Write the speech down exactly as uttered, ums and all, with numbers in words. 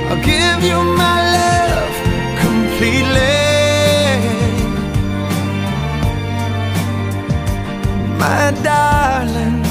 I'll give you my love completely. My darling,